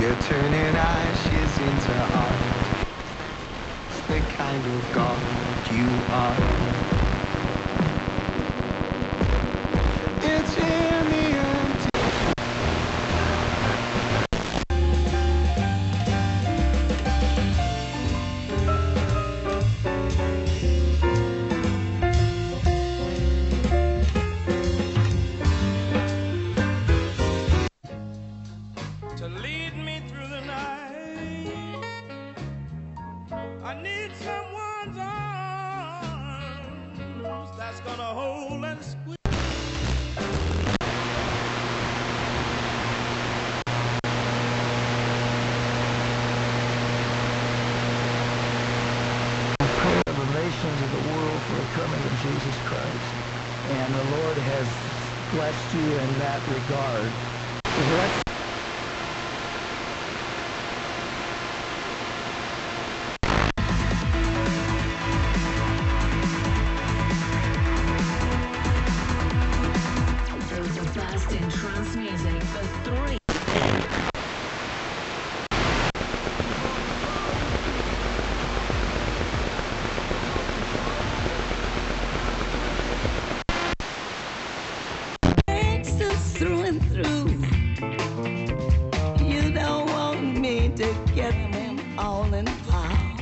You're turning ashes into art. It's the kind of God you are. It's in the empty. To lead me through the night, I need someone's arms that's gonna hold and squeeze. Of the nations of the world for the coming of Jesus Christ. And the Lord has blessed you in that regard. There's the best in trance music for 3. Through and through. You don't want me to get them all involved.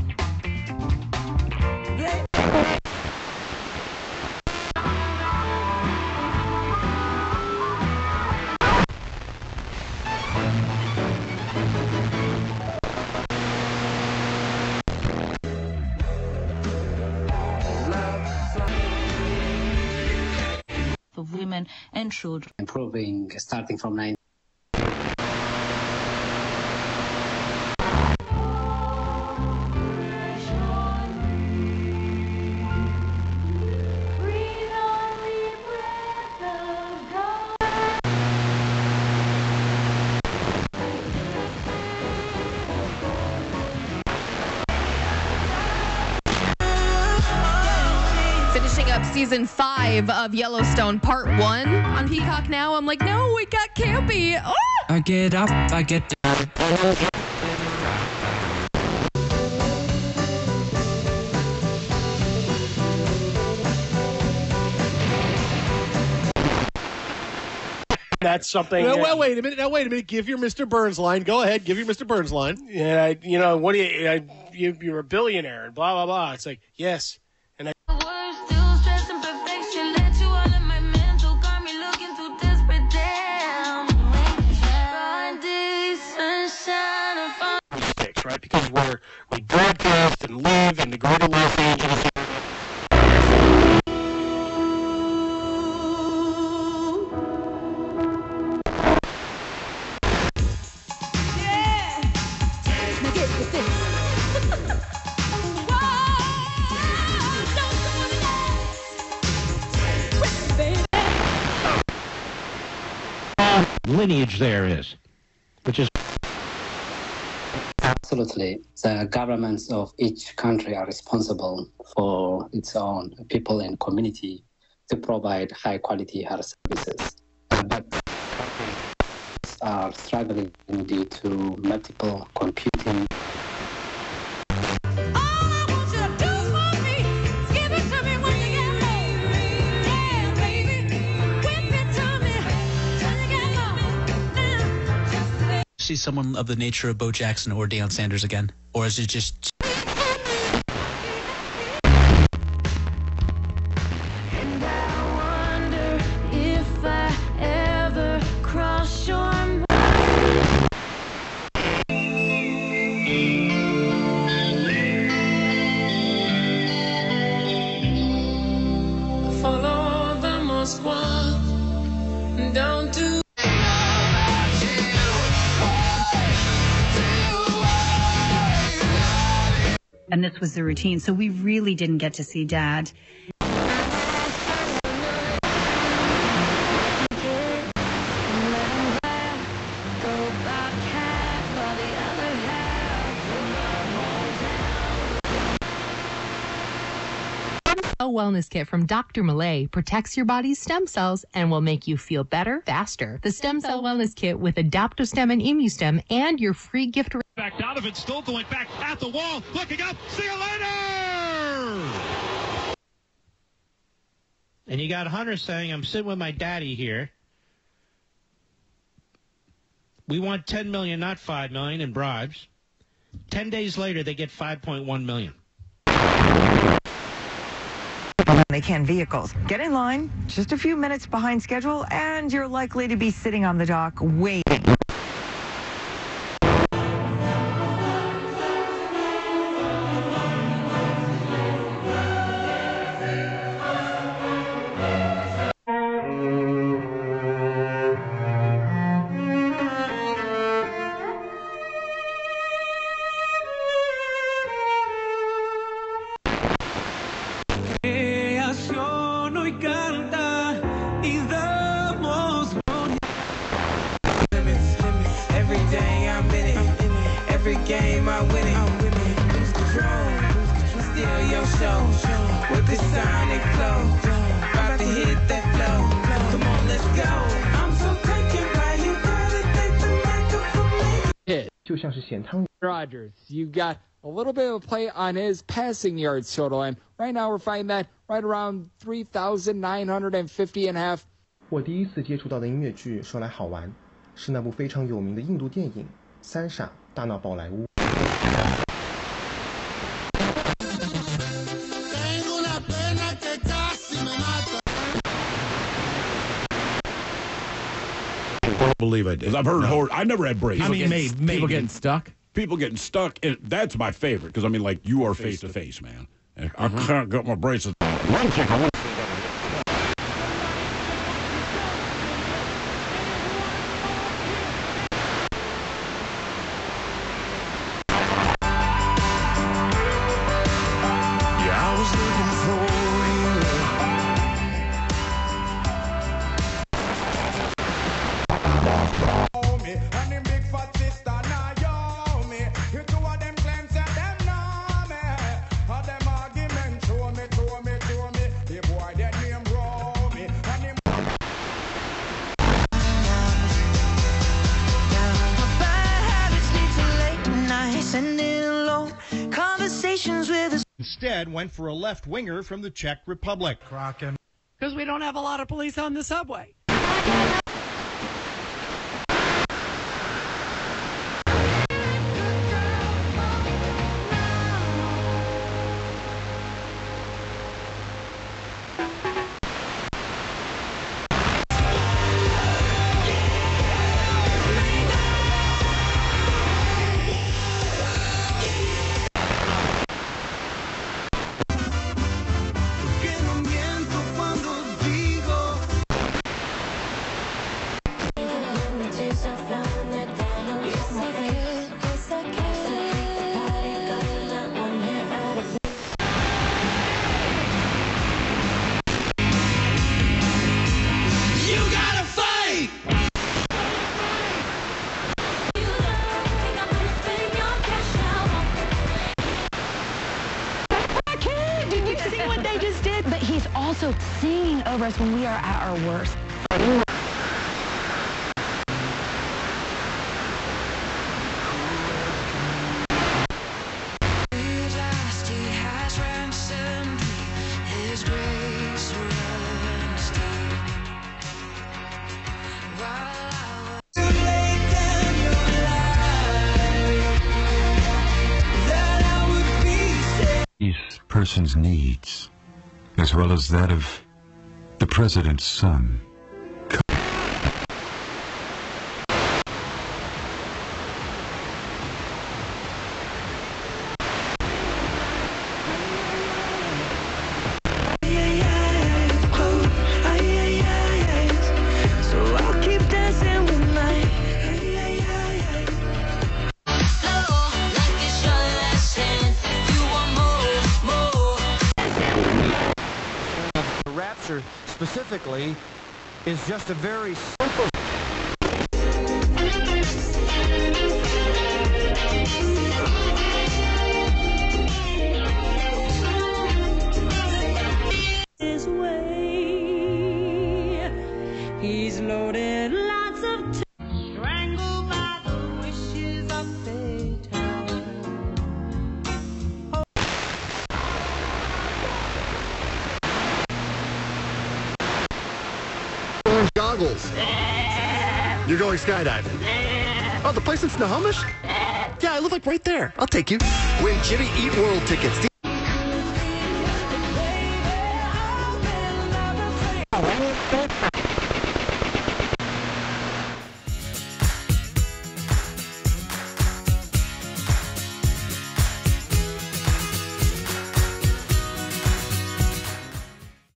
For women and children. Improving starting from 9. Finishing up season 5 of Yellowstone Part 1 on Peacock now. I'm like, no, it got campy. Oh! I get up, I get down. That's something. Now, wait a minute. Give your Mr. Burns line. Go ahead. Give your Mr. Burns line. Yeah, what do you're a billionaire and blah, blah, blah. It's like, yes. And right? Because we broadcast and live in the greater Los Angeles. Lineage there is, which is Absolutely. The governments of each country are responsible for its own people and community to provide high quality health services. But countries are struggling due to multiple computing. See someone of the nature of Bo Jackson or Deion Sanders again? Or is it just... And I wonder if I ever cross your mind. Follow the Moskwa down to. And this was the routine. So we really didn't get to see Dad. Wellness Kit from Dr. Malay protects your body's stem cells and will make you feel better faster. The Stem Cell Wellness Kit with Adaptostem and Immustem and your free gift. Back Donovan still going back at the wall, looking up. See you later! And you got Hunter saying, I'm sitting with my daddy here. We want $10 million, not $5 million in bribes. 10 days later, they get $5.1 million. They can vehicles. Get in line, just a few minutes behind schedule, and you're likely to be sitting on the dock waiting. Rodgers, you got a little bit of a play on his passing yards total, and right now we're finding that right around 3,950.5. 我第一次接触到的音乐剧说来好玩，是那部非常有名的印度电影《三傻大闹宝莱坞》。 Believe I did. I've heard horror. I never had breaks. People getting stuck. People getting stuck. That's my favorite because I mean, like you are face to face, man. I can't get my braces. Instead, went for a left-winger from the Czech Republic. Because we don't have a lot of police on the subway. Singing over us when we are at our worst. Each person's needs, as well as that of the president's son. Specifically, is just a very simple. He's loaded lots of strangled by the wishes of fate. Orange goggles. You're going skydiving. Oh, the place in Snohomish? Yeah, I live like right there. I'll take you. Win Jimmy Eat World tickets.